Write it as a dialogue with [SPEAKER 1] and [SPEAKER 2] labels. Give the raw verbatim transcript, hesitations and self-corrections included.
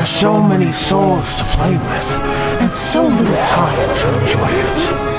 [SPEAKER 1] are so many souls to play with, and so little time to enjoy it.